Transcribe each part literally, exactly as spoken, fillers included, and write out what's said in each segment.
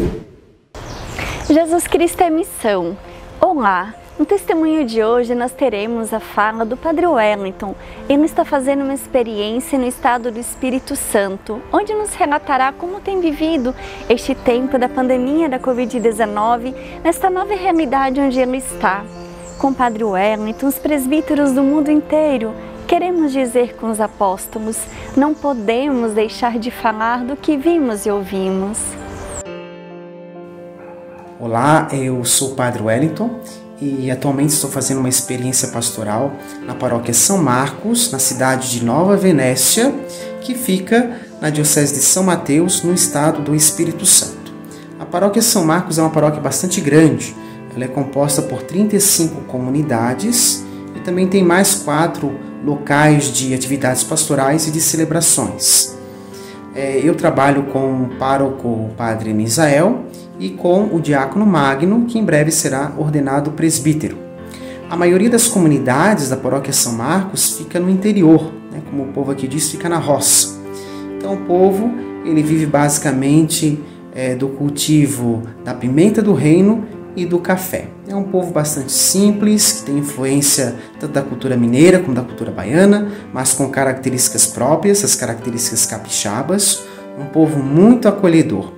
Jesus Cristo é missão. Olá! No testemunho de hoje nós teremos a fala do Padre Wellington. Ele está fazendo uma experiência no estado do Espírito Santo, onde nos relatará como tem vivido este tempo da pandemia da covid dezenove, nesta nova realidade onde ele está. Com o Padre Wellington, os presbíteros do mundo inteiro, queremos dizer com os apóstolos, não podemos deixar de falar do que vimos e ouvimos. Olá, eu sou o Padre Wellington e atualmente estou fazendo uma experiência pastoral na paróquia São Marcos, na cidade de Nova Venécia, que fica na diocese de São Mateus, no estado do Espírito Santo. A paróquia São Marcos é uma paróquia bastante grande, ela é composta por trinta e cinco comunidades e também tem mais quatro locais de atividades pastorais e de celebrações. Eu trabalho com o pároco o Padre Misael e com o diácono Magno, que em breve será ordenado presbítero. A maioria das comunidades da paróquia São Marcos fica no interior, né? Como o povo aqui diz, fica na roça. Então o povo ele vive basicamente é, do cultivo da pimenta do reino e do café. É um povo bastante simples, que tem influência tanto da cultura mineira como da cultura baiana, mas com características próprias, as características capixabas, um povo muito acolhedor.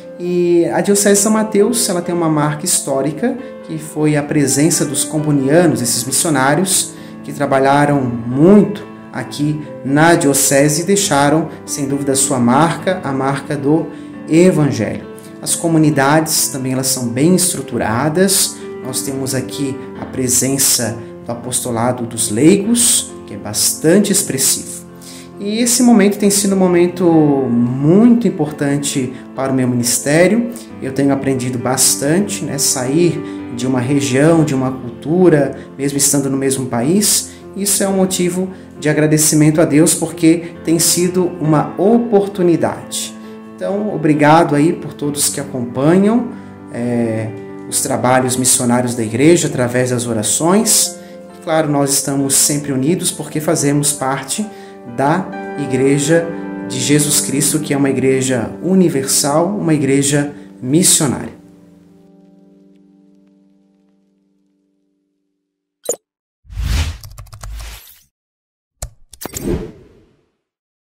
E a Diocese de São Mateus ela tem uma marca histórica, que foi a presença dos combonianos, esses missionários que trabalharam muito aqui na Diocese e deixaram, sem dúvida, a sua marca, a marca do Evangelho. As comunidades também elas são bem estruturadas. Nós temos aqui a presença do apostolado dos leigos, que é bastante expressivo. E esse momento tem sido um momento muito importante para o meu ministério. Eu tenho aprendido bastante, né? Sair de uma região, de uma cultura, mesmo estando no mesmo país. Isso é um motivo de agradecimento a Deus, porque tem sido uma oportunidade. Então, obrigado aí por todos que acompanham é, os trabalhos missionários da igreja através das orações. E, claro, nós estamos sempre unidos porque fazemos parte da Igreja de Jesus Cristo, que é uma igreja universal, uma igreja missionária.